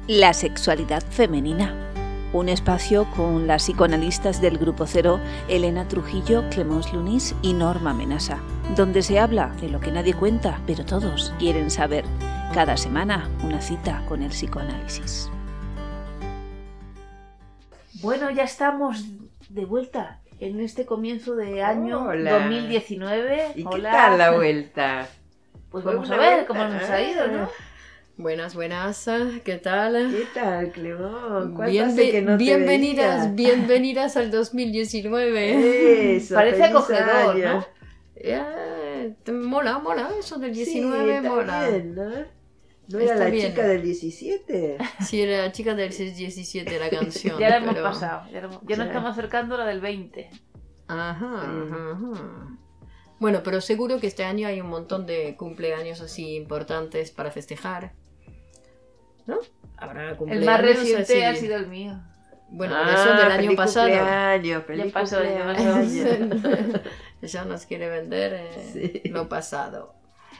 La sexualidad femenina. Un espacio con las psicoanalistas del Grupo Cero, Elena Trujillo, Clemence Lunis y Norma Menasa, donde se habla de lo que nadie cuenta, pero todos quieren saber. Cada semana una cita con el psicoanálisis. Bueno, ya estamos de vuelta en este comienzo de año 2019. ¿Y Hola. qué tal la vuelta? Pues vamos a ver cómo nos ha ido, ¿no? Buenas, ¿qué tal? ¿Qué tal, Clemón? ¿Cuánto hace que no te bienvenidas, veía? bienvenidas al 2019. Eso, Parece feliz acogedor, año. ¿No? Mola, eso del 19 sí, mola. Bien, ¿no? ¿No era Está la bien. chica del 17? Sí, era la chica del 17 la canción. Ya la hemos pero- pasado, ya nos estamos acercando a la del 20. Ajá. Bueno, pero seguro que este año hay un montón de cumpleaños así importantes para festejar. ¿No? Habrá El cumpleaños más reciente así. ha sido el mío. Bueno, eso del año feliz pasado. Cumpleaños, feliz Ya pasó, ya cumpleaños. Ya nos quiere vender Sí. lo pasado.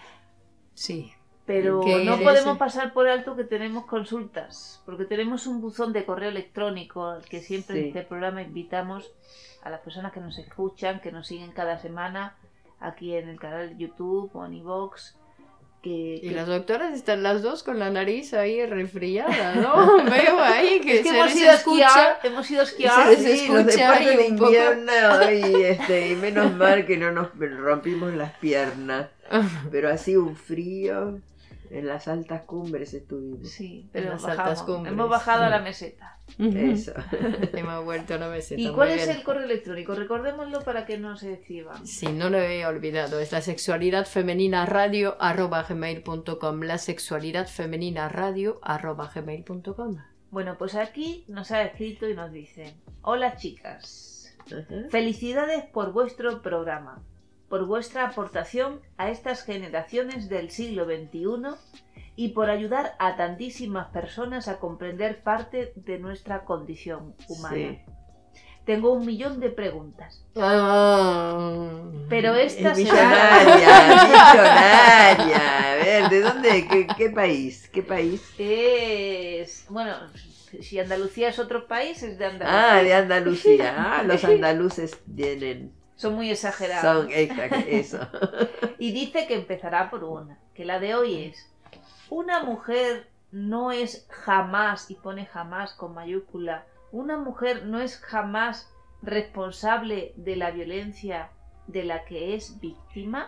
Sí. Pero ¿Qué no eres? podemos pasar por alto que tenemos consultas, porque tenemos un buzón de correo electrónico al que siempre en Sí. este programa invitamos a las personas que nos escuchan, que nos siguen cada semana aquí en el canal de YouTube o en iVoox. Y las doctoras están las dos con la nariz ahí resfriada, ¿no? Veo ahí que, Es que se hemos les ido a escucha. esquiar, hemos ido a esquiar. Se les Sí, los escucha deportes ahí de un poco. invierno y menos mal que no nos rompimos las piernas. Pero así un frío, en las altas cumbres estuvimos. Sí, En pero las bajamos. altas cumbres. Hemos bajado a la meseta. Eso. Hemos vuelto a la meseta. ¿Y muy cuál es bien. el correo electrónico? Recordémoslo para que no se escriban. Sí, no lo he olvidado. Es la sexualidad femenina radio @gmail.com. La sexualidad femenina radio @gmail.com. Bueno, pues aquí nos ha escrito y nos dice: hola chicas, Ajá. felicidades por vuestro programa, por vuestra aportación a estas generaciones del siglo XXI y por ayudar a tantísimas personas a comprender parte de nuestra condición humana. Sí. Tengo 1.000.000 de preguntas, Ah. pero esta Es será... millonaria. A ver, ¿de dónde? ¿Qué país? ¿Qué país? Es... Bueno, si Andalucía es otro país, es de Andalucía. Ah, de Andalucía. Ah, los andaluces tienen. Son muy exagerados. Son, exacto, eso. Y dice que empezará por una, que la de hoy es: una mujer no es jamás, y pone jamás con mayúscula, una mujer no es jamás responsable de la violencia de la que es víctima.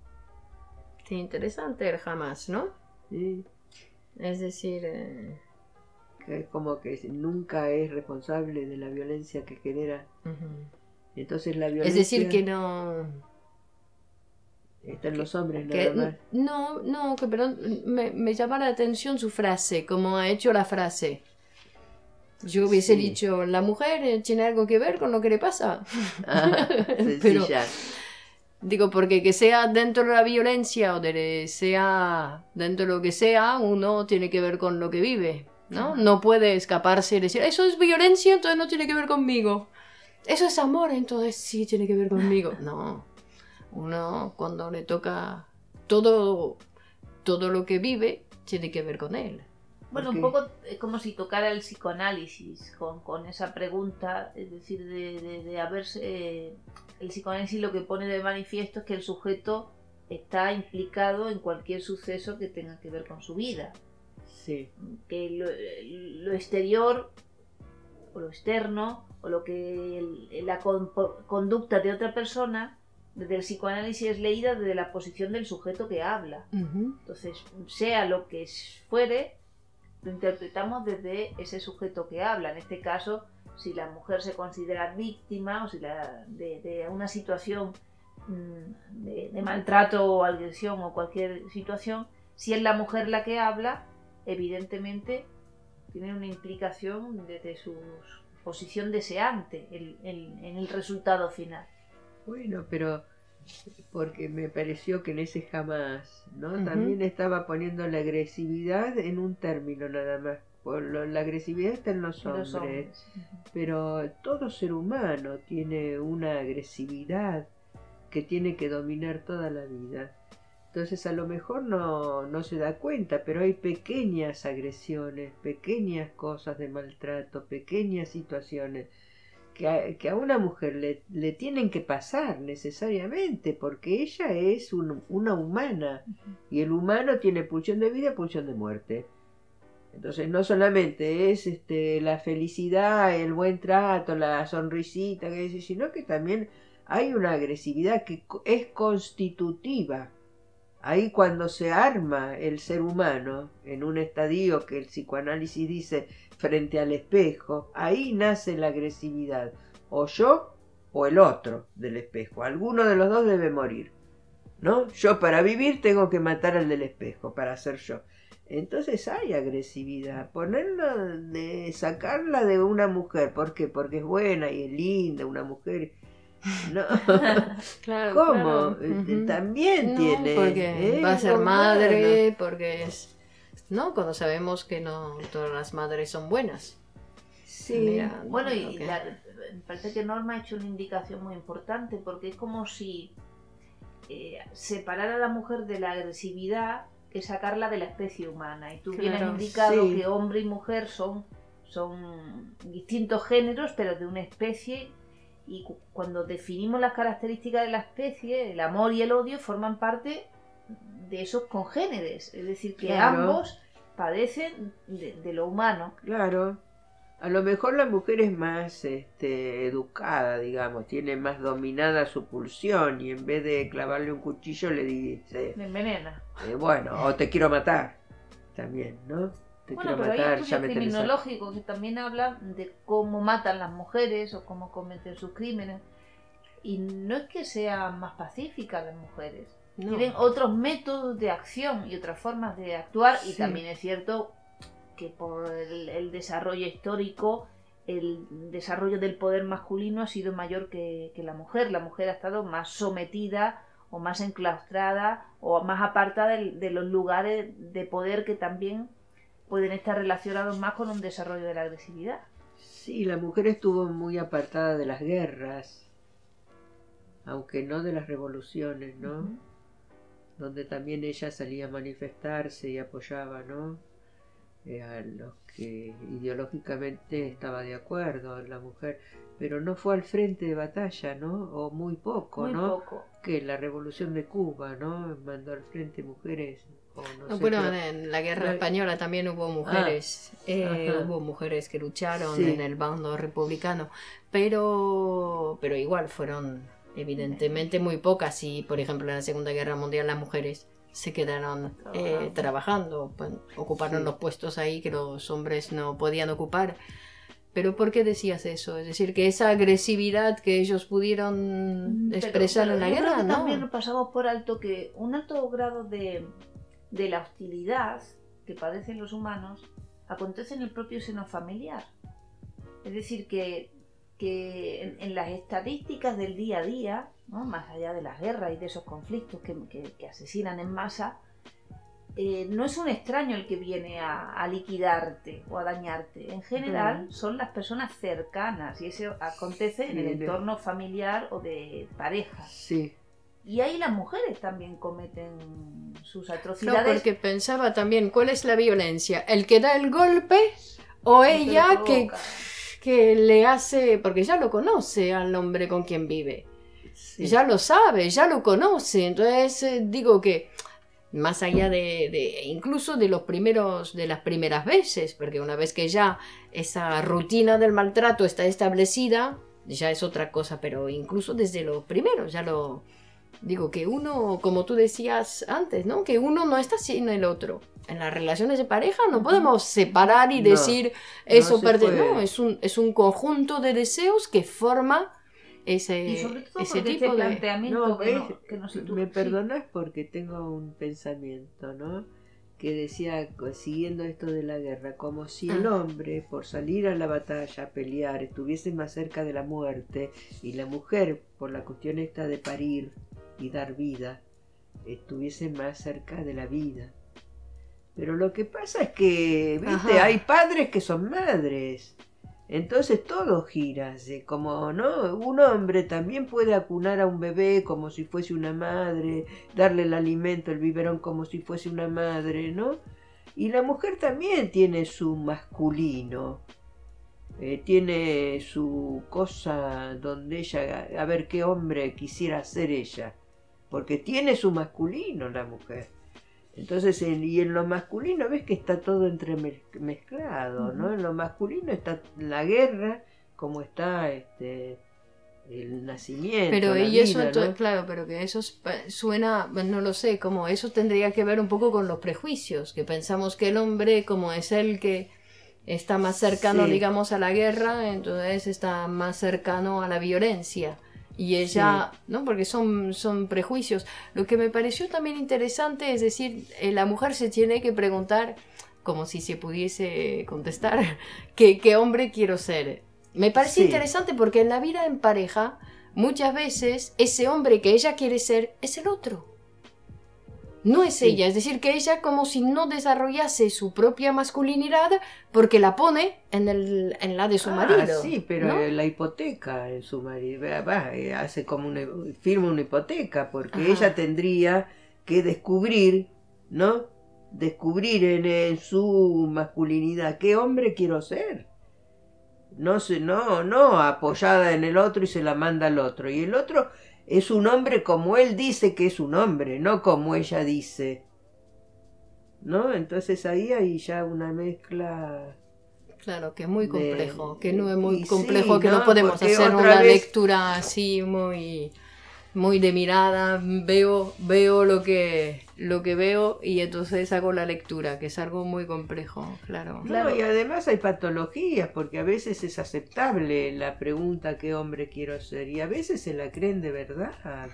Qué interesante el jamás, ¿no? Sí, Es decir, que como que nunca es responsable de la violencia que genera. Entonces la violencia es decir que no... está en los hombres Que, nada más. no, que perdón, me llama la atención su frase, como ha hecho la frase. Yo hubiese Sí. dicho, la mujer tiene algo que ver con lo que le pasa. Ah, Pero- sencilla. Digo, porque que sea dentro de la violencia o sea dentro de lo que sea, uno tiene que ver con lo que vive, ¿no? No puede escaparse y decir, eso es violencia, entonces no tiene que ver conmigo. Eso es amor, entonces sí tiene que ver conmigo. No, uno cuando le toca todo lo que vive, tiene que ver con él. Bueno, Ok. un poco como si tocara el psicoanálisis con esa pregunta, es decir, de haberse... el psicoanálisis lo que pone de manifiesto es que el sujeto está implicado en cualquier suceso que tenga que ver con su vida. Sí. Que lo exterior o lo externo o lo que la conducta de otra persona desde el psicoanálisis es leída desde la posición del sujeto que habla. Entonces, sea lo que fuere, lo interpretamos desde ese sujeto que habla. En este caso, si la mujer se considera víctima o si de una situación de maltrato o agresión o cualquier situación, si es la mujer la que habla, evidentemente tiene una implicación desde su posición deseante en el resultado final. Bueno, pero porque me pareció que en ese jamás, ¿no? Ujú. También estaba poniendo la agresividad en un término nada más. La agresividad está en los De hombres, los hombres. pero todo ser humano tiene una agresividad que tiene que dominar toda la vida. Entonces a lo mejor no se da cuenta, pero hay pequeñas agresiones, pequeñas cosas de maltrato, pequeñas situaciones que a una mujer le tienen que pasar necesariamente, porque ella es una humana, y el humano tiene pulsión de vida y pulsión de muerte. Entonces no solamente es la felicidad, el buen trato, la sonrisita, sino que también hay una agresividad que es constitutiva. Ahí cuando se arma el ser humano en un estadio que el psicoanálisis dice frente al espejo, ahí nace la agresividad, o yo o el otro del espejo, alguno de los dos debe morir, ¿no? Yo para vivir tengo que matar al del espejo para ser yo. Entonces hay agresividad, sacarla de una mujer, ¿por qué? Porque es buena y es linda, una mujer. No, Claro, ¿cómo? claro. También No, tiene. porque va a ser madre, porque es. ¿No? Cuando sabemos que no todas las madres son buenas. Sí. Mira, Bueno, y okay. me parece que Norma ha hecho una indicación muy importante, porque es como si separar a la mujer de la agresividad que sacarla de la especie humana. Y tú bien has Claro, indicado sí. que hombre y mujer son distintos géneros, pero de una especie. Y cuando definimos las características de la especie, el amor y el odio forman parte de esos congéneres. Es decir, que Claro. ambos padecen de lo humano. Claro. A lo mejor la mujer es más educada, digamos, tiene más dominada su pulsión, y en vez de clavarle un cuchillo le dice, Me envenena. bueno, o te quiero matar, también, ¿no? Te Bueno, quiero pero hay matar, estudios ya me criminológicos que también hablan de cómo matan las mujeres o cómo cometen sus crímenes. Y no es que sean más pacíficas las mujeres. No. Tienen otros métodos de acción y otras formas de actuar. Y Sí. también es cierto que por el desarrollo histórico, el desarrollo del poder masculino ha sido mayor que la mujer. La mujer ha estado más sometida o más enclaustrada o más apartada de los lugares de poder que también pueden estar relacionados más con un desarrollo de la agresividad. Sí, la mujer estuvo muy apartada de las guerras, aunque no de las revoluciones, ¿no? Uh-huh. Donde también ella salía a manifestarse y apoyaba, ¿no? A los que ideológicamente estaba de acuerdo la mujer, pero no fue al frente de batalla, ¿no? O muy poco, Muy ¿no? poco. Que la revolución de Cuba, ¿no? Mandó al frente mujeres. O no sé, Bueno, pero- en la guerra no- española también hubo mujeres, ajá. hubo mujeres que lucharon Sí. en el bando republicano, pero igual fueron evidentemente muy pocas, y por ejemplo en la Segunda Guerra Mundial las mujeres se quedaron trabajando, pues, ocuparon Sí. los puestos ahí que los hombres no podían ocupar. Pero ¿por qué decías eso? Es decir, que esa agresividad que ellos pudieron expresar Pero en la yo creo guerra, que ¿no? también pasamos por alto que un alto grado de la hostilidad que padecen los humanos acontece en el propio seno familiar. Es decir, que en las estadísticas del día a día, ¿no? Más allá de las guerras y de esos conflictos que asesinan en masa, no es un extraño el que viene a liquidarte o a dañarte. En general son las personas cercanas, y eso acontece en el entorno familiar o de pareja. Sí. Y ahí las mujeres también cometen sus No, atrocidades. porque pensaba también, ¿cuál es la violencia? ¿El que da el golpe o que ella lo que, provoca. que le hace, porque ya lo conoce al hombre con quien vive, Sí. ya lo sabe, ya lo conoce, entonces digo que más allá de incluso de las primeras veces, porque una vez que ya esa rutina del maltrato está establecida, ya es otra cosa, pero incluso desde los primeros, ya lo digo, que uno, como tú decías antes, ¿no? Que uno no está sin el otro. En las relaciones de pareja no podemos separar y No, decir eso no se puede. no, es un conjunto de deseos que forma Y sobre todo ese porque tipo este de... planteamiento No, que nos sitúa. me Sí. perdonás porque tengo un pensamiento, ¿no? Que decía, siguiendo esto de la guerra, como si el hombre, por salir a la batalla, a pelear, estuviese más cerca de la muerte, y la mujer, por la cuestión esta de parir y dar vida, estuviese más cerca de la vida. Pero lo que pasa es que, ¿viste? Ajá. Hay padres que son madres. Entonces todo gira, como no, un hombre también puede acunar a un bebé como si fuese una madre, darle el alimento, el biberón como si fuese una madre, ¿no? Y la mujer también tiene su masculino, tiene su cosa donde ella, a ver qué hombre quisiera ser ella, porque tiene su masculino la mujer. Entonces, y en lo masculino ves que está todo entremezclado, ¿no? En lo masculino está la guerra, como está el nacimiento, pero la y vida, eso, entonces, ¿no? claro, pero que eso suena, no lo sé, como eso tendría que ver un poco con los prejuicios, que pensamos que el hombre, como es el que está más cercano, Sí. digamos, a la guerra, entonces está más cercano a la violencia. Y ella, Sí. ¿no? Porque son prejuicios. Lo que me pareció también interesante es decir, la mujer se tiene que preguntar, como si se pudiese contestar, ¿qué hombre quiero ser? Me parece Sí. interesante porque en la vida en pareja, muchas veces ese hombre que ella quiere ser es el otro. No es Sí. ella, es decir, que ella como si no desarrollase su propia masculinidad porque la pone en la de su marido. Sí, pero ¿no? la hipoteca en su marido, hace como firma una hipoteca, porque Ajá. ella tendría que descubrir, ¿no? Descubrir en su masculinidad qué hombre quiero ser. No apoyada en el otro y se la manda al otro. Y el otro es un hombre como él dice que es un hombre, no como ella dice. ¿No? Entonces ahí hay ya una mezcla. Claro, que es muy complejo, de- que no es y muy sí, complejo, que no ¿no? podemos Porque hacer otra una vez- lectura así muy de mirada, veo lo que veo y entonces hago la lectura, que es algo muy complejo, claro. Claro. No, y además hay patologías, porque a veces es aceptable la pregunta ¿qué hombre quiero ser? Y a veces se la creen de verdad.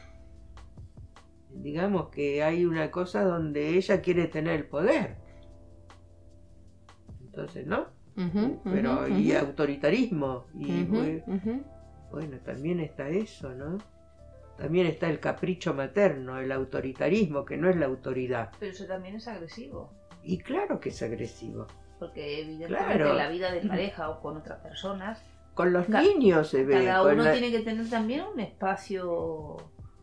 Digamos que hay una cosa donde ella quiere tener el poder. Entonces, ¿no? Ujú, Pero, ujú, y ujú. autoritarismo. Y Ujú, ujú. bueno, también está eso, ¿no? También está el capricho materno, el autoritarismo, que no es la autoridad. Pero eso también es agresivo. Y claro que es agresivo. Porque evidentemente Claro. en la vida de pareja o con otras personas, Con los niños se ve. cada con uno la- tiene que tener también un espacio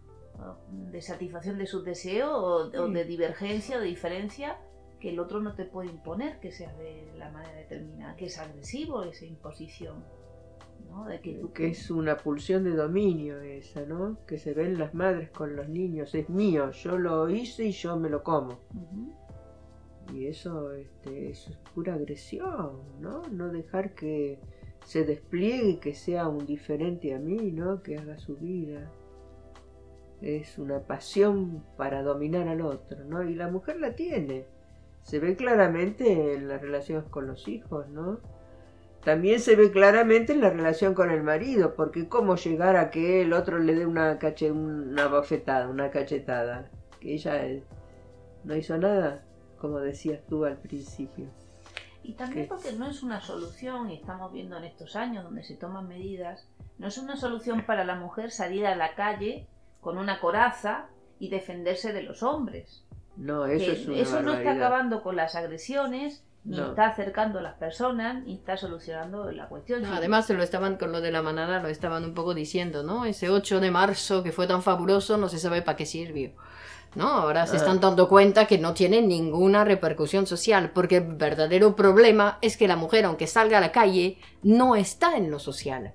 de satisfacción de sus deseos o de divergencia o de diferencia que el otro no te puede imponer que sea de la manera determinada, que es agresivo esa imposición, ¿no? De que tú Que es una pulsión de dominio esa, ¿no? Que se ven las madres con los niños. Es mío, yo lo hice y yo me lo como. Ujú. Y eso es pura agresión, ¿no? No dejar que se despliegue, que sea un diferente a mí, ¿no? Que haga su vida. Es una pasión para dominar al otro, ¿no? Y la mujer la tiene. Se ve claramente en las relaciones con los hijos, ¿no? También se ve claramente en la relación con el marido, porque cómo llegar a que el otro le dé una bofetada, una cachetada, que ella no hizo nada, como decías tú al principio. Y también ¿Qué? porque no es una solución, y estamos viendo en estos años donde se toman medidas, no es una solución para la mujer salir a la calle con una coraza y defenderse de los hombres. No, eso Que es una eso no está barbaridad. acabando con las agresiones, ni No. está acercando a las personas, ni está solucionando la cuestión. No, Sí. además se lo estaban con lo de la manada, lo estaban un poco diciendo, ¿no? Ese 8 de marzo que fue tan fabuloso, no se sabe para qué sirvió. ¿No? Ahora se están dando cuenta que no tiene ninguna repercusión social, porque el verdadero problema es que la mujer, aunque salga a la calle, no está en lo social.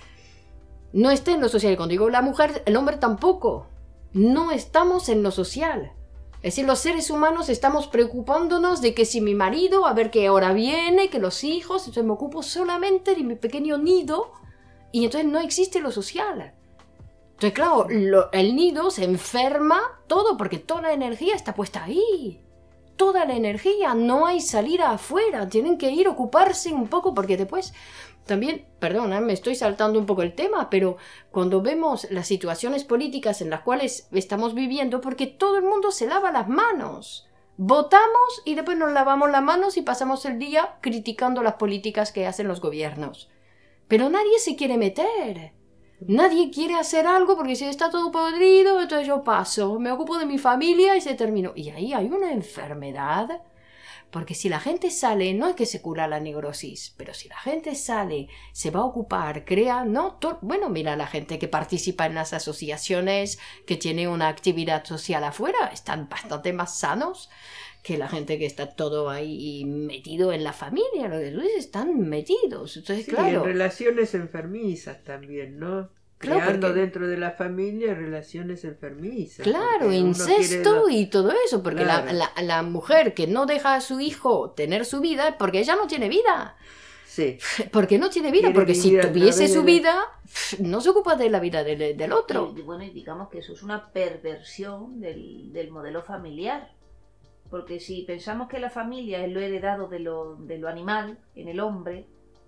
No está en lo social. Y cuando digo la mujer, el hombre tampoco. No estamos en lo social. Es decir, los seres humanos estamos preocupándonos de que si mi marido, a ver qué hora viene, que los hijos, entonces me ocupo solamente de mi pequeño nido y entonces no existe lo social. Entonces, claro, el nido se enferma todo porque toda la energía está puesta ahí. Toda la energía, no hay salida afuera, tienen que ir a ocuparse un poco porque después también, perdona, me estoy saltando un poco el tema, pero cuando vemos las situaciones políticas en las cuales estamos viviendo, porque todo el mundo se lava las manos. Votamos y después nos lavamos las manos y pasamos el día criticando las políticas que hacen los gobiernos. Pero nadie se quiere meter. Nadie quiere hacer algo porque si está todo podrido, entonces yo paso, me ocupo de mi familia y se terminó. Y ahí hay una enfermedad. Porque si la gente sale, no es que se cura la neurosis, pero si la gente sale, se va a ocupar, crea, ¿no? Bueno, mira, la gente que participa en las asociaciones, que tiene una actividad social afuera, están bastante más sanos que la gente que está todo ahí metido en la familia, lo que tú dices, están metidos. Entonces, Sí, claro. en relaciones enfermizas también, ¿no? Claro, Creando porque- dentro de la familia relaciones enfermizas. Claro, porque uno incesto quiere- y todo eso, porque Claro. la mujer que no deja a su hijo tener su vida, porque ella no tiene vida. Sí, Porque no tiene vida, Quiere porque si vivir a tuviese través su de- vida, no se ocupa de la vida del otro. Y bueno, y digamos que eso es una perversión del modelo familiar. Porque si pensamos que la familia es lo heredado de lo animal en el hombre,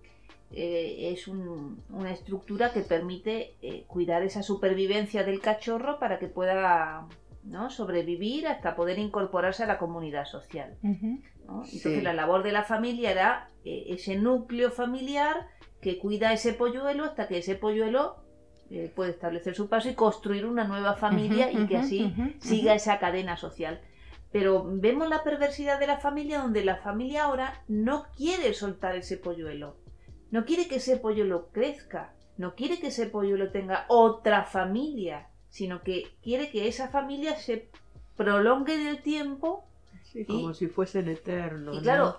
es una estructura que permite cuidar esa supervivencia del cachorro para que pueda, ¿no?, sobrevivir hasta poder incorporarse a la comunidad social, ¿no? Entonces Sí. la labor de la familia era ese núcleo familiar que cuida a ese polluelo hasta que ese polluelo puede establecer su paso y construir una nueva familia y que así siga esa cadena social. Pero vemos la perversidad de la familia, donde la familia ahora no quiere soltar ese polluelo. No quiere que ese polluelo crezca. No quiere que ese polluelo tenga otra familia. Sino que quiere que esa familia se prolongue en el tiempo. sí, como si fuesen eternos. Y ¿no? claro,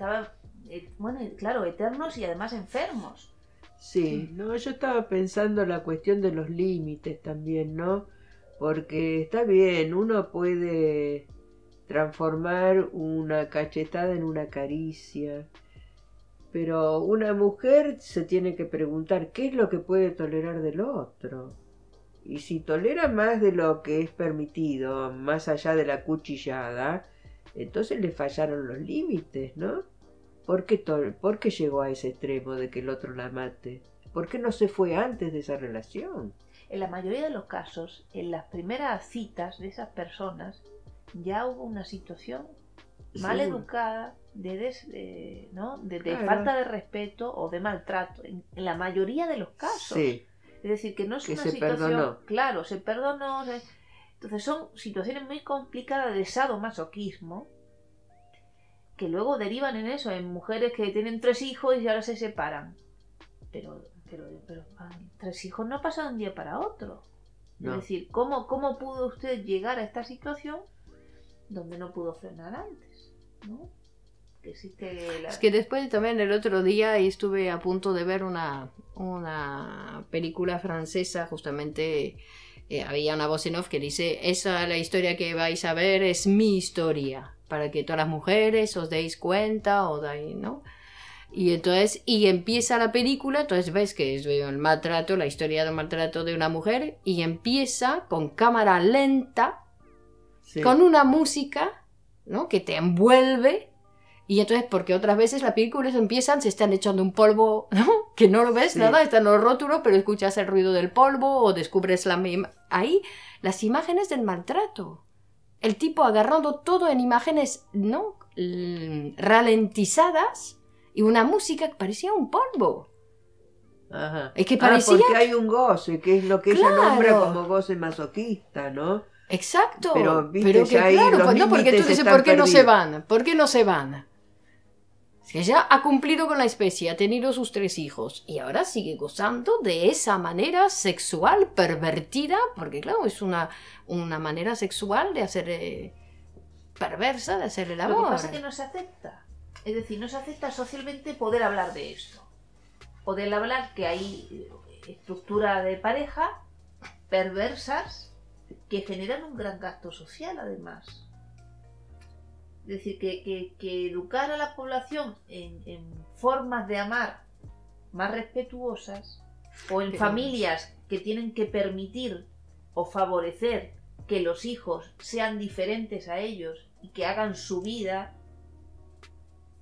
claro, eternos y además enfermos. Sí, no, yo estaba pensando la cuestión de los límites también, ¿no? Porque está bien, uno puede transformar una cachetada en una caricia, pero una mujer se tiene que preguntar qué es lo que puede tolerar del otro. Y si tolera más de lo que es permitido, más allá de la cuchillada, entonces le fallaron los límites, ¿no? ¿Por qué llegó a ese extremo de que el otro la mate? ¿Por qué no se fue antes de esa relación? En la mayoría de los casos, en las primeras citas de esas personas, ya hubo una situación mal Seguro. educada, ¿no?, de Claro. falta de respeto o de maltrato, en la mayoría de los casos. Sí, Es decir, que no es Que una se situación... perdonó. Claro, se perdonó. Entonces son situaciones muy complicadas de sadomasoquismo que luego derivan en eso, en mujeres que tienen 3 hijos y ahora se separan. Pero 3 hijos no pasan de un día para otro. No. Es decir, ¿cómo pudo usted llegar a esta situación donde no pudo frenar antes? ¿No? Que existe la... Es que después también el otro día estuve a punto de ver una película francesa, justamente había una voz en off que dice, esa la historia que vais a ver es mi historia, para que todas las mujeres os deis cuenta, ¿no? Y entonces, y empieza la película, entonces ves que es el maltrato, la historia del maltrato de una mujer, y empieza con cámara lenta, sí. con una música, ¿no?, que te envuelve. Y entonces, porque otras veces las películas empiezan, se están echando un polvo, ¿no?, que no lo ves, Sí. nada, están los rótulos, pero escuchas el ruido del polvo o descubres ahí las imágenes del maltrato. El tipo agarrando todo en imágenes, ¿no?, ralentizadas, y una música que parecía un polvo. Ajá. Es que parecía... porque hay un goce, que es lo que ella Claro. nombra como goce masoquista, ¿no? Exacto. Pero, viste, que ya ahí claro, los pues no, porque tú límites dices, están ¿por qué no se perdidos? van? ¿Por qué no se van? Si ella ha cumplido con la especie, ha tenido sus 3 hijos y ahora sigue gozando de esa manera sexual pervertida, porque claro, es una manera sexual de hacer perversa, de hacer el Lo que amor. pasa es que no se acepta. Es decir, no se acepta socialmente poder hablar de esto. Poder hablar que hay estructuras de pareja perversas que generan un gran gasto social, además. Es decir, que educar a la población en formas de amar más respetuosas, o en Pero- familias que tienen que permitir o favorecer que los hijos sean diferentes a ellos y que hagan su vida,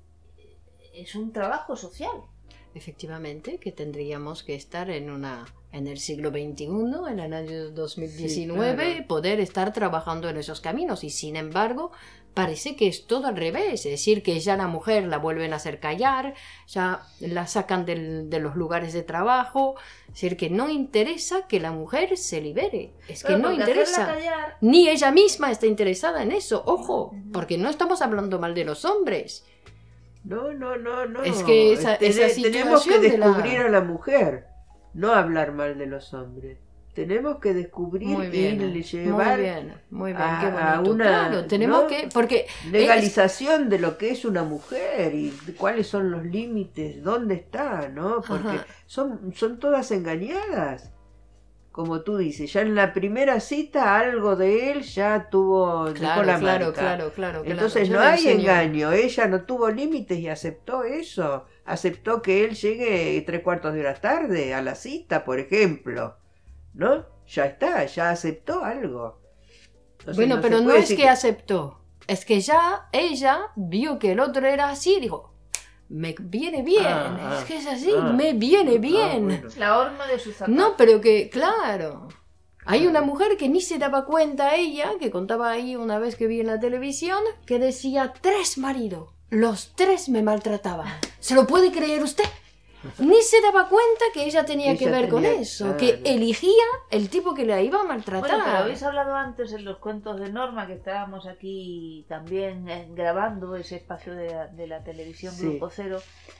es un trabajo social. Efectivamente, que tendríamos que estar en una en el siglo XXI, en el año 2019, Sí, claro. poder estar trabajando en esos caminos. Y sin embargo, parece que es todo al revés. Es decir, que ya la mujer la vuelven a hacer callar, ya la sacan de los lugares de trabajo. Es decir, que no interesa que la mujer se libere. Es que Claro, no porque interesa. hacerla callar- Ni ella misma está interesada en eso. Ojo, porque no estamos hablando mal de los hombres. No, no, no, no. Es que esa tenemos que situación de la- descubrir a la mujer, no hablar mal de los hombres. Tenemos que descubrir Muy y bien, llevar muy bien, a- qué a bonito. una, Claro, tenemos ¿no? que, porque legalización de lo que es una mujer y de cuáles son los límites, dónde está, ¿no? Porque Ajá. son todas engañadas. Como tú dices, ya en la primera cita algo de él ya tuvo, dejó claro, la claro, marca. claro, claro, Entonces yo no le hay enseño. engaño, ella no tuvo límites y aceptó eso, aceptó que él llegue 3/4 de hora tarde a la cita, por ejemplo, ¿no? Ya está, ya aceptó algo. Entonces, Bueno, se pero no puede es decir que aceptó, es que ya ella vio que el otro era así y dijo, me viene bien, es que es así, me viene bien. bueno. La horma de su zapato. No, pero que, claro, hay una mujer que ni se daba cuenta ella, que contaba ahí una vez que vi en la televisión, que decía 3 maridos, los 3 me maltrataban. ¿Se lo puede creer usted? Ni se daba cuenta que ella tenía que Ella ver con tenía- eso, claro. que eligía el tipo que la iba a maltratar. Bueno, pero habéis hablado antes en los cuentos de Norma, que estábamos aquí también grabando ese espacio de la televisión Sí. Grupo Cero,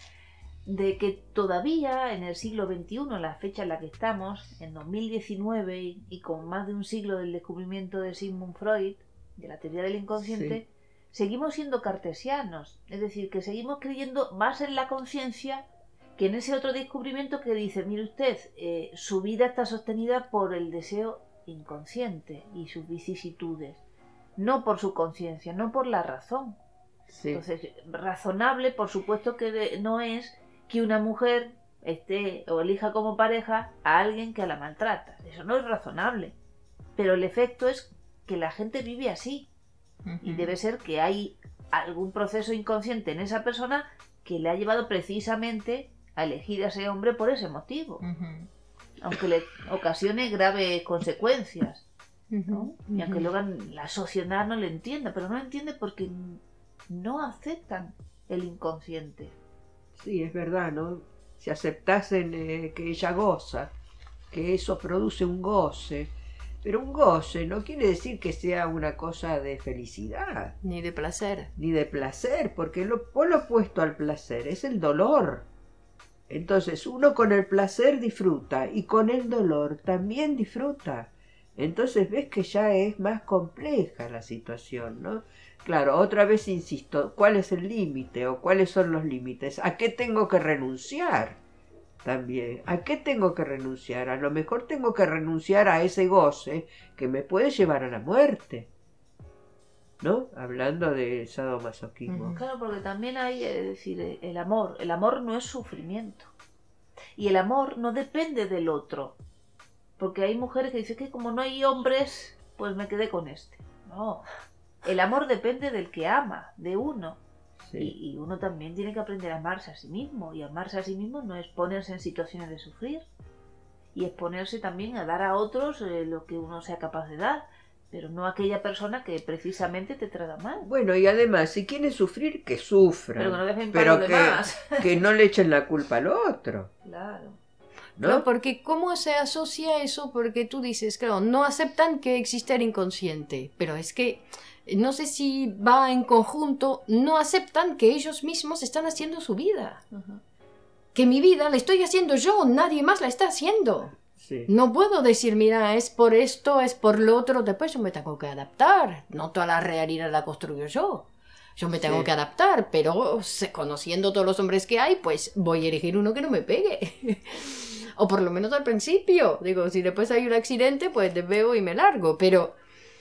de que todavía en el siglo XXI, en la fecha en la que estamos, en 2019, y con más de un siglo del descubrimiento de Sigmund Freud, de la teoría del inconsciente, seguimos siendo cartesianos. Es decir, que seguimos creyendo más en la conciencia que en ese otro descubrimiento que dice, mire usted, su vida está sostenida por el deseo inconsciente y sus vicisitudes, no por su conciencia, no por la razón. Sí. Entonces, razonable, por supuesto que no es que una mujer esté o elija como pareja a alguien que la maltrata. Eso no es razonable. Pero el efecto es que la gente vive así. Y debe ser que hay algún proceso inconsciente en esa persona que le ha llevado precisamente a elegir a ese hombre por ese motivo, aunque le ocasione graves consecuencias, ¿no? Y aunque luego la sociedad no le entienda, pero no entiende porque no aceptan el inconsciente. Sí, es verdad, ¿no? Si aceptasen que ella goza, que eso produce un goce, pero un goce no quiere decir que sea una cosa de felicidad, Ni de placer. ni de placer, porque lo opuesto al placer es el dolor. Entonces uno con el placer disfruta y con el dolor también disfruta. Entonces ves que ya es más compleja la situación, ¿no? Claro, otra vez insisto, ¿cuál es el límite o cuáles son los límites? ¿A qué tengo que renunciar? También, ¿a qué tengo que renunciar? A lo mejor tengo que renunciar a ese goce que me puede llevar a la muerte, ¿no? Hablando de sadomasoquismo. Claro, porque también hay, es decir, el amor no es sufrimiento. Y el amor no depende del otro. Porque hay mujeres que dicen que como no hay hombres, pues me quedé con este. No, el amor depende del que ama, de uno. Sí. Y uno también tiene que aprender a amarse a sí mismo. Y amarse a sí mismo no es ponerse en situaciones de sufrir. Y es ponerse también a dar a otros lo que uno sea capaz de dar. Pero no a aquella persona que precisamente te trata mal. Bueno, y además, si quieren sufrir, que sufran. Pero que no dejen pero para los demás. que no le echen la culpa al otro, Claro. ¿no? No, porque ¿cómo se asocia eso? Porque tú dices, claro, no aceptan que existe el inconsciente, pero es que no sé si va en conjunto, no aceptan que ellos mismos están haciendo su vida. Que mi vida la estoy haciendo yo, nadie más la está haciendo. Sí. No puedo decir, mira, es por esto, es por lo otro, después yo me tengo que adaptar. No toda la realidad la construyo yo. Yo me tengo Sí. que adaptar, pero conociendo todos los hombres que hay, pues voy a elegir uno que no me pegue. O por lo menos al principio. Digo, si después hay un accidente, pues te veo y me largo. Pero,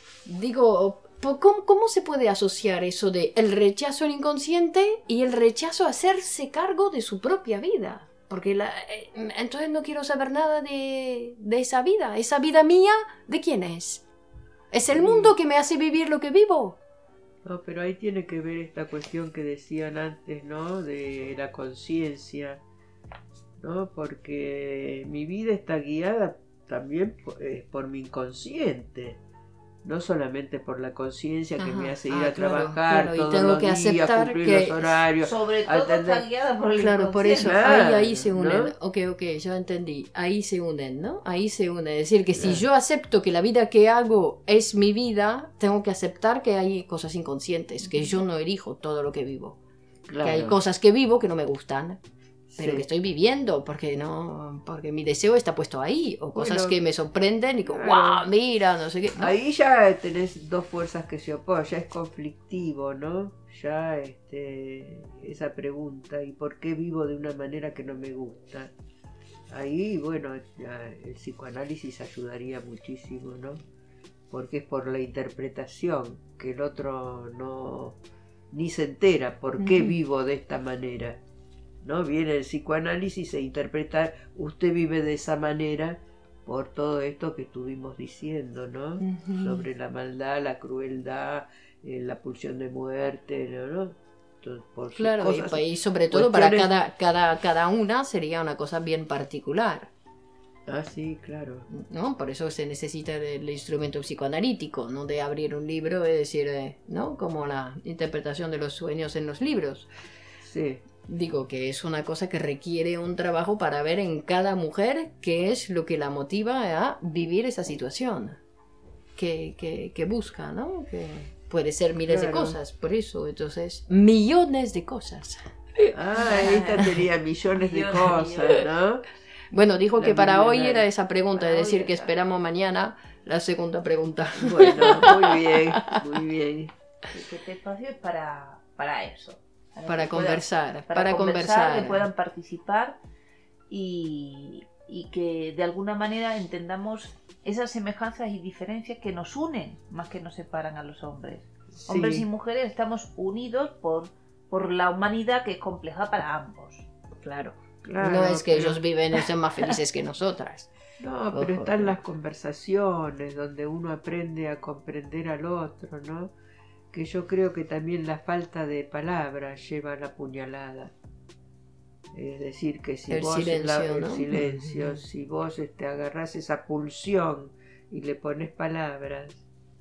digo, ¿cómo se puede asociar eso de el rechazo al inconsciente y el rechazo a hacerse cargo de su propia vida? Porque entonces no quiero saber nada de esa vida. ¿Esa vida mía de quién es? ¿Es el mundo que me hace vivir lo que vivo? No, pero ahí tiene que ver esta cuestión que decían antes, ¿no? De la conciencia, ¿no? Porque mi vida está guiada también por mi inconsciente. No solamente por la conciencia que me hace ir a trabajar y todos tengo los que días, aceptar cumplir que los horarios. Sobre todo está guiada por el Claro, por eso, inconsciente. ahí se unen. ¿no? Ok, ya entendí. Ahí se unen, ¿no? Ahí se unen. Es decir, que si Claro. yo acepto que la vida que hago es mi vida, tengo que aceptar que hay cosas inconscientes, que yo no elijo todo lo que vivo. Claro. Que hay cosas que vivo que no me gustan, pero Sí. que estoy viviendo porque mi deseo está puesto ahí, o cosas Bueno, que me sorprenden y como, claro. wow, mira, no sé qué. ¿no? Ahí ya tenés dos fuerzas que se oponen, ya es conflictivo, ¿no? Ya esa pregunta, ¿y por qué vivo de una manera que no me gusta? Ahí, bueno, ya el psicoanálisis ayudaría muchísimo, ¿no? Porque es por la interpretación que el otro no ni se entera por qué vivo de esta manera, ¿no? Viene el psicoanálisis e interpretar, usted vive de esa manera por todo esto que estuvimos diciendo, ¿no? Sobre la maldad, la crueldad, la pulsión de muerte, ¿no? Entonces, por Claro, cosas, y sobre todo para cuestiones- cada una sería una cosa bien particular. Ah, sí, claro. ¿No? Por eso se necesita el instrumento psicoanalítico, no de abrir un libro y decir, ¿no? Como la interpretación de los sueños en los libros. Sí. Digo que es una cosa que requiere un trabajo para ver en cada mujer qué es lo que la motiva a vivir esa situación que busca, ¿no? Que puede ser miles de Claro. cosas, por eso, entonces, millones de cosas. Ah, esta tenía millones de cosas, ¿no? Bueno, dijo La que para hoy millonaria. era esa pregunta, Para es hoy decir, que esa. esperamos mañana la segunda pregunta. Bueno, muy bien, muy bien. Que este espacio es para eso. Para que conversar, para conversar. que puedan participar y que de alguna manera entendamos esas semejanzas y diferencias que nos unen más que nos separan a los hombres. Sí. Hombres y mujeres estamos unidos por la humanidad que es compleja para ambos. Claro. Claro, No es que pero- ellos viven y son más felices que nosotras. No, pero Ojo, están pero- las conversaciones donde uno aprende a comprender al otro, ¿no? Que yo creo que también la falta de palabras lleva a la puñalada. Es decir, que si El vos silencio, el ¿no? silencio, si vos agarrás esa pulsión y le pones palabras,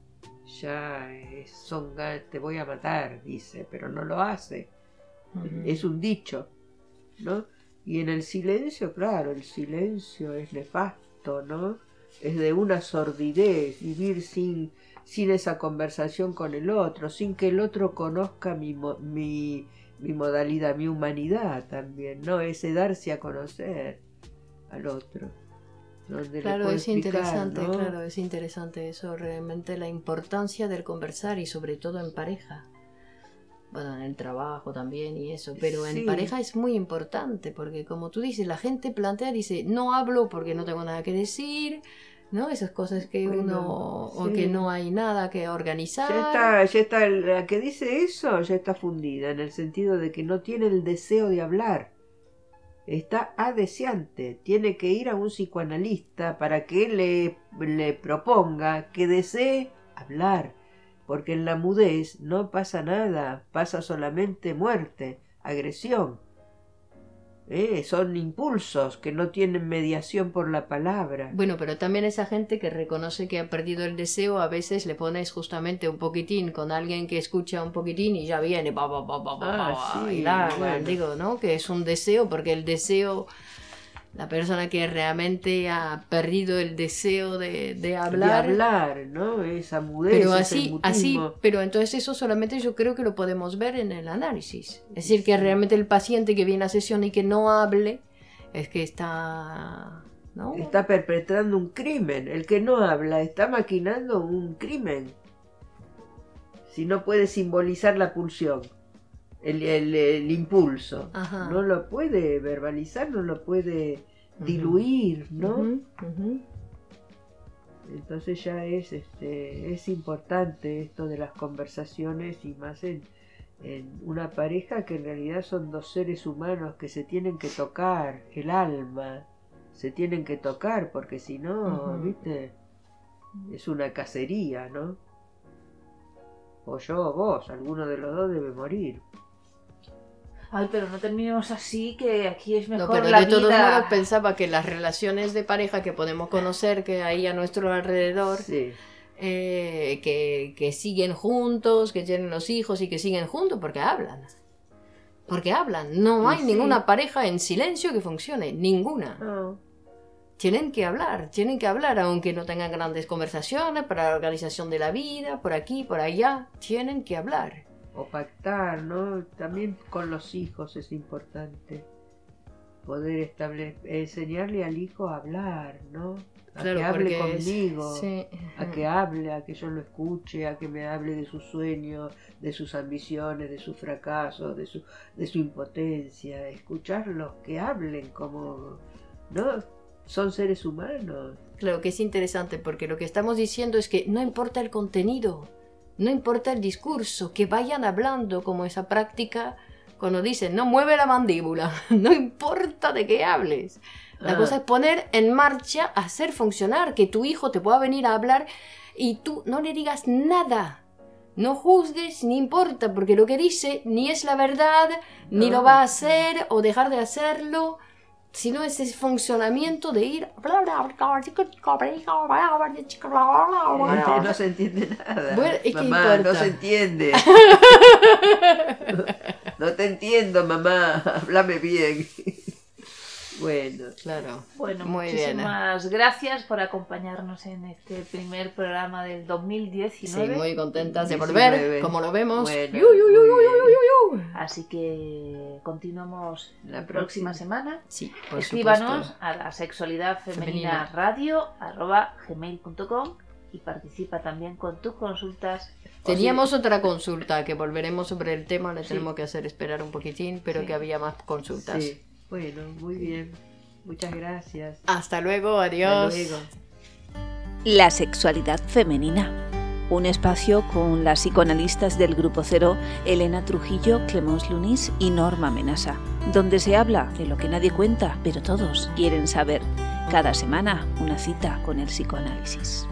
ya te voy a matar, dice, pero no lo hace. Es un dicho, ¿no? Y en el silencio, claro, el silencio es nefasto, ¿no? Es de una sordidez, vivir sin esa conversación con el otro, sin que el otro conozca mi modalidad, mi humanidad también, ¿no? Ese darse a conocer al otro. Donde Claro, le puedo es explicar, interesante, ¿no? claro, es interesante eso, realmente la importancia del conversar y sobre todo en pareja. Bueno, en el trabajo también y eso, pero Sí. en pareja es muy importante porque como tú dices, la gente dice, no hablo porque no tengo nada que decir, ¿no? Esas cosas que Bueno, o sí. que no hay nada que organizar. Ya está, la que dice eso ya está fundida, en el sentido de que no tiene el deseo de hablar. Está adeseante, tiene que ir a un psicoanalista para que le proponga que desee hablar, porque en la mudez no pasa nada, pasa solamente muerte, agresión. Son impulsos que no tienen mediación por la palabra. Bueno, pero también esa gente que reconoce que ha perdido el deseo, a veces le pones justamente un poquitín con alguien que escucha un poquitín y ya viene, Sí, y larga, bueno. digo, ¿no? Que es un deseo, porque el deseo, la persona que realmente ha perdido el deseo de hablar, De hablar, ¿no? Esa mudez, pero ese mutismo. pero entonces eso solamente yo creo que lo podemos ver en el análisis. Es decir, que Sí. realmente el paciente que viene a sesión y que no hable, es que está, ¿no? Está perpetrando un crimen. El que no habla está maquinando un crimen. Si no puede simbolizar la pulsión, el impulso, Ajá. no lo puede verbalizar, no lo puede diluir, ¿no? Ujú, ujú. Entonces ya es importante esto de las conversaciones y más en una pareja que en realidad son dos seres humanos que se tienen que tocar el alma, se tienen que tocar porque si no, Ujú. viste, es una cacería, ¿no? O yo o vos, alguno de los dos debe morir. Ay, pero no terminemos así, que aquí es mejor No, pero la de todos vida. modos pensaba que las relaciones de pareja que podemos conocer que hay a nuestro alrededor, Sí. que siguen juntos, que tienen los hijos y que siguen juntos porque hablan. Porque hablan. No Y hay sí. ninguna pareja en silencio que funcione. Ninguna. No. Tienen que hablar, aunque no tengan grandes conversaciones para la organización de la vida, por aquí, por allá. Tienen que hablar. O pactar, ¿no? También con los hijos es importante poder enseñarle al hijo a hablar, ¿no? A Claro, que hable porque conmigo, sí. a que hable, a que yo lo escuche, a que me hable de sus sueños, de sus ambiciones, de sus fracasos, de su impotencia. Escucharlos, que hablen como, ¿no? Son seres humanos. Claro que es interesante porque lo que estamos diciendo es que no importa el contenido, no importa el discurso, que vayan hablando como esa práctica cuando dicen no mueve la mandíbula, no importa de qué hables. La cosa es poner en marcha, hacer funcionar, que tu hijo te pueda venir a hablar y tú no le digas nada. No juzgues, ni importa, porque lo que dice ni es la verdad, ni lo va a hacer o dejar de hacerlo. Sino ese funcionamiento de ir... No se entiende nada. Bueno, ¿y qué mamá, importa? no se entiende. No te entiendo, mamá. Háblame bien. Bueno. Claro. Bueno, muy bien. muchísimas gracias por acompañarnos en este primer programa del 2019. Sí, muy contentas de 19. volver, como lo vemos. Bueno, Yu, yu, yu, yu, muy yu, yu, yu. Así que continuamos La la próxima próxima. semana. Sí, por Escríbanos supuesto. a la sexualidad Femenina. femenina radio@gmail.com y participa también con tus consultas. Teníamos otra consulta que volveremos sobre el tema, le Sí. tenemos que hacer esperar un poquitín, pero Sí. que había más consultas. Sí. Bueno, muy bien. Muchas gracias. Hasta luego, Hasta adiós. luego. La sexualidad femenina. Un espacio con las psicoanalistas del Grupo Cero, Elena Trujillo, Clemence Lunis y Norma Menasa, donde se habla de lo que nadie cuenta, pero todos quieren saber. Cada semana una cita con el psicoanálisis.